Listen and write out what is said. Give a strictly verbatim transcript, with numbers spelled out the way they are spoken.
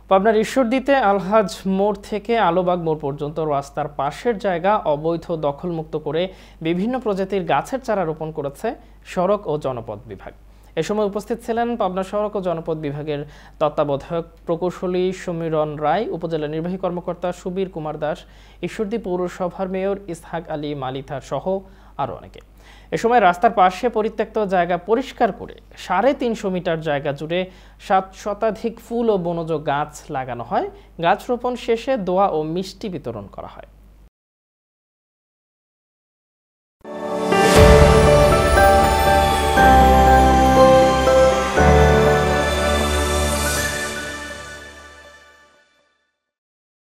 পাবনার ঈশ্বরদীতে আলহাজ মোড় থেকে আলোবাগ মোড় পর্যন্ত রাস্তার পাশের জায়গা অবৈধ দখলমুক্ত করে বিভিন্ন প্রজাতির গাছের চারা রোপণ করেছে সড়ক ও জনপথ বিভাগ। এ সময় উপস্থিত ছিলেন পাবনা সড়ক ও জনপথ বিভাগের তত্ত্বাবধায়ক প্রকৌশলী সমীরণ রায়, উপজেলা নির্বাহী কর্মকর্তা সুবীর কুমার দাস, ঈশ্বরদী পৌরসভার মেয়র ইসহাক আলী মালিথা সহ আরও অনেকে। এ সময় রাস্তার পাশে পরিত্যক্ত জায়গা পরিষ্কার করে সাড়ে তিনশো মিটার জায়গা জুড়ে সাত শতাধিক ফুল ও বনজ গাছ লাগানো হয়। গাছ রোপণ শেষে দোয়া ও মিষ্টি বিতরণ করা হয়।